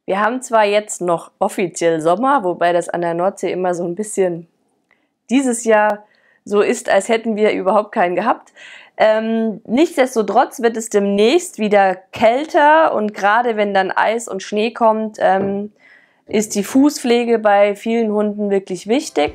Wir haben zwar jetzt noch offiziell Sommer, wobei das an der Nordsee immer so ein bisschen dieses Jahr so ist, als hätten wir überhaupt keinen gehabt. Nichtsdestotrotz wird es demnächst wieder kälter und gerade wenn dann Eis und Schnee kommt, ist die Fußpflege bei vielen Hunden wirklich wichtig.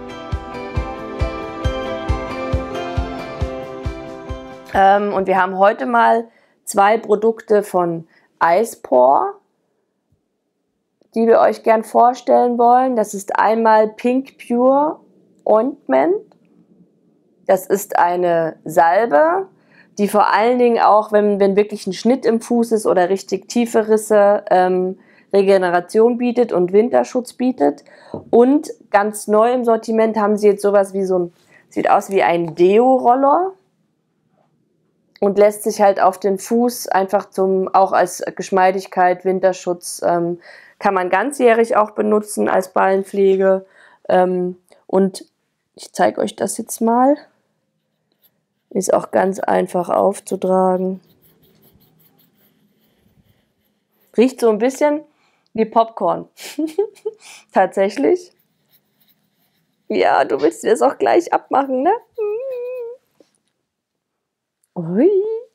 Und wir haben heute mal 2 Produkte von Icepore, die wir euch gern vorstellen wollen. Das ist einmal Pink Pure Ointment. Das ist eine Salbe, die vor allen Dingen auch, wenn wirklich ein Schnitt im Fuß ist oder richtig tiefe Risse, Regeneration bietet und Winterschutz bietet. Und ganz neu im Sortiment haben sie jetzt sowas wie sieht aus wie ein Deo-Roller und lässt sich halt auf den Fuß einfach auch als Geschmeidigkeit, Winterschutz, kann man ganzjährig auch benutzen als Ballenpflege. Und ich zeige euch das jetzt mal. Ist auch ganz einfach aufzutragen. Riecht so ein bisschen wie Popcorn. Tatsächlich. Ja, du willst dir das auch gleich abmachen, ne? Ui.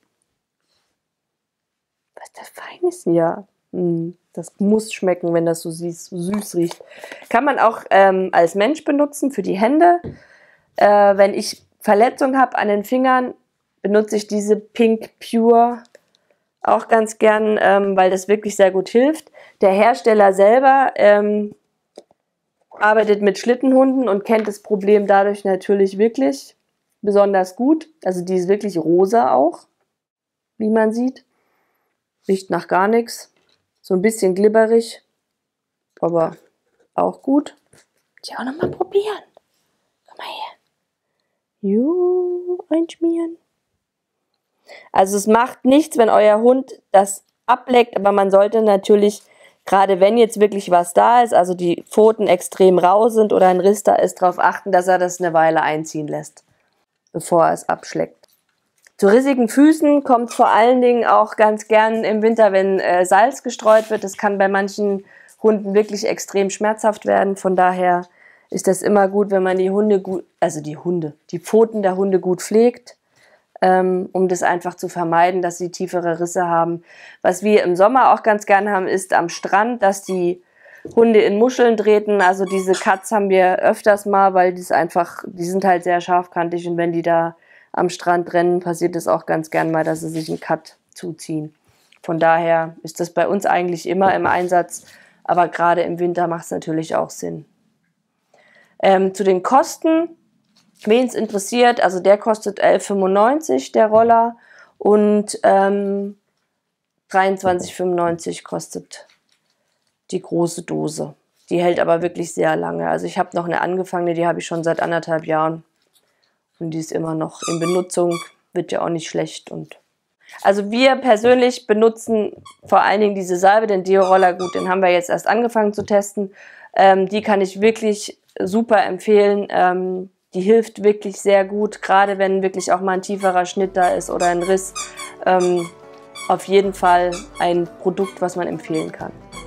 Was das fein ist, ja. Das muss schmecken, wenn das so süß riecht. Kann man auch als Mensch benutzen für die Hände. Wenn ich Verletzungen habe an den Fingern, benutze ich diese Pink Pure auch ganz gern, weil das wirklich sehr gut hilft. Der Hersteller selber arbeitet mit Schlittenhunden und kennt das Problem dadurch natürlich wirklich besonders gut. Also die ist wirklich rosa auch, wie man sieht. Riecht nach gar nichts. So ein bisschen glibberig, aber auch gut. Ich auch noch mal probieren. Komm mal her. Einschmieren. Also es macht nichts, wenn euer Hund das ableckt, aber man sollte natürlich, gerade wenn jetzt wirklich was da ist, also die Pfoten extrem rau sind oder ein Riss da ist, darauf achten, dass er das eine Weile einziehen lässt, bevor er es abschleckt. Zu rissigen Füßen kommt vor allen Dingen auch ganz gern im Winter, wenn Salz gestreut wird. Das kann bei manchen Hunden wirklich extrem schmerzhaft werden. Von daher ist das immer gut, wenn man die Pfoten der Hunde gut pflegt, um das einfach zu vermeiden, dass sie tiefere Risse haben. Was wir im Sommer auch ganz gern haben, ist am Strand, dass die Hunde in Muscheln treten. Also diese Cuts haben wir öfters mal, weil die sind halt sehr scharfkantig und wenn die da am Strand rennen, passiert es auch ganz gern mal, dass sie sich einen Cut zuziehen. Von daher ist das bei uns eigentlich immer im Einsatz, aber gerade im Winter macht es natürlich auch Sinn. Zu den Kosten, wen es interessiert, also der kostet 11,95 der Roller und 23,95 kostet die große Dose. Die hält aber wirklich sehr lange. Also ich habe noch eine angefangene, die habe ich schon seit 1,5 Jahren. Und die ist immer noch in Benutzung, wird ja auch nicht schlecht. Also wir persönlich benutzen vor allen Dingen diese Salbe, den Deo-Roller, gut, den haben wir jetzt erst angefangen zu testen. Die kann ich wirklich super empfehlen. Die hilft wirklich sehr gut, gerade wenn wirklich auch mal ein tieferer Schnitt da ist oder ein Riss. Auf jeden Fall ein Produkt, was man empfehlen kann.